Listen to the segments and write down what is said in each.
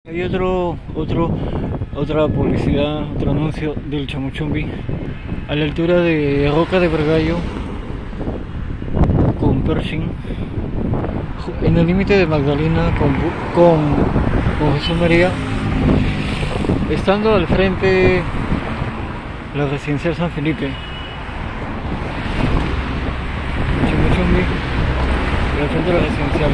Hay otra publicidad, otro anuncio del Chamochumbi a la altura de Roca de Vergallo con Pershing, en el límite de Magdalena con Jesús María, estando al frente la residencial San Felipe. Chamochumbi, al frente de la residencial.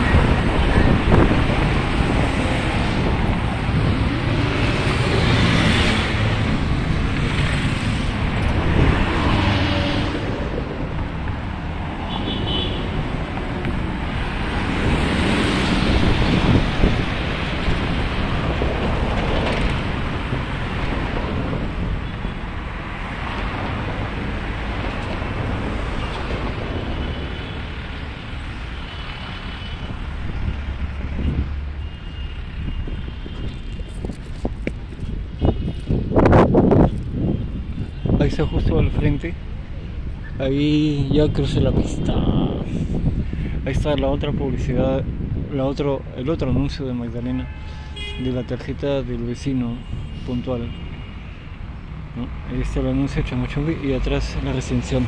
Ahí está justo al frente. Ahí ya crucé la pista. Ahí está la otra publicidad, el otro anuncio de Magdalena, de la tarjeta del vecino puntual, ¿no? Ahí está el anuncio de Chamochumbi y atrás la residencial.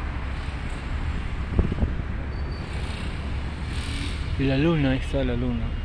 Y la luna, ahí está la luna.